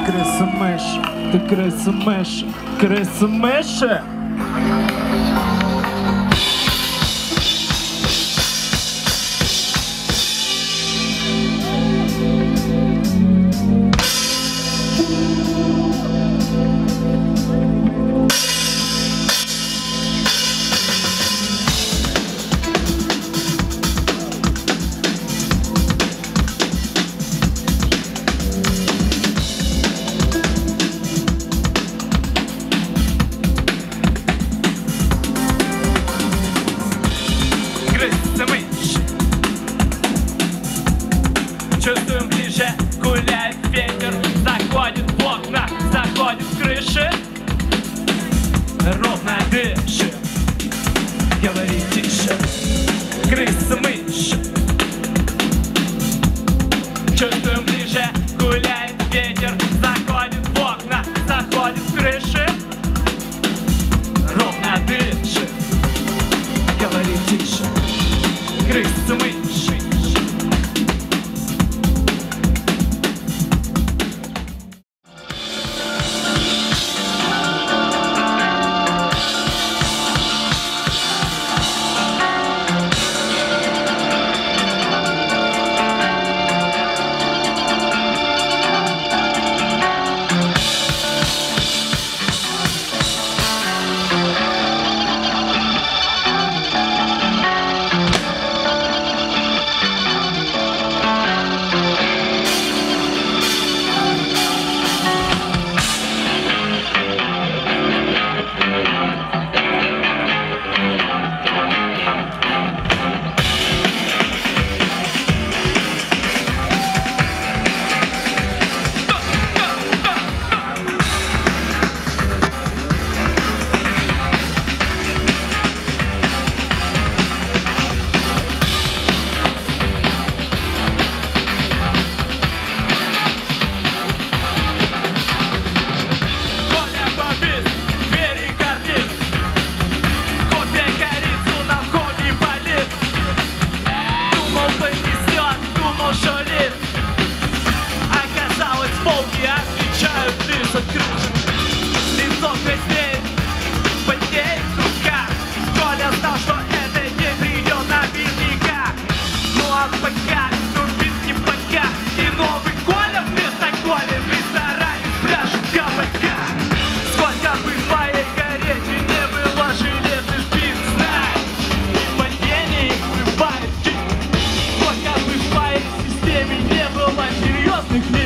крыса-мышь, ты крыса-мышь, крыса-мышь. Чувствуем ближе, гуляет ветер, заходит в окна, заходит в крыши. Ровно дыши, говори тише, крыса-мышь. Чувствуем ближе, гуляет ветер, заходит в окна, заходит в крыши. Ровно дыши, говори тише, крыса-мышь. Лицо краснеет, потеет рука. Коля знал, что это не придет наверняка. Ну а пока, ну не пока. И новый Коля вместо Коли в ресторане спрашивает кабака. Сколько бы в твоей карете не было железных спин, знай, и падение их бывает. Сколько бы в твоей системе не было серьезных